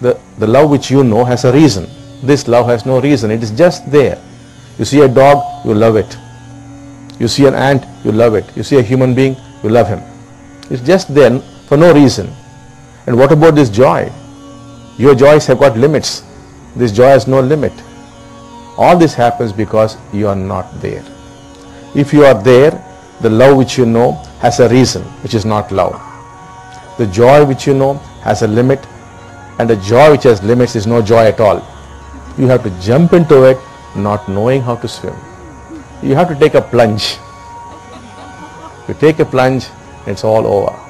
The love which you know has a reason. This love has no reason. It is just there. You see a dog, you love it. You see an ant, you love it. You see a human being, you love him. It's just there for no reason. And what about this joy? Your joys have got limits. This joy has no limit. All this happens because you are not there. If you are there, the love which you know has a reason, which is not love. The joy which you know has a limit, and the joy which has limits is no joy at all. You have to jump into it not knowing how to swim. You have to take a plunge. You take a plunge, it's all over.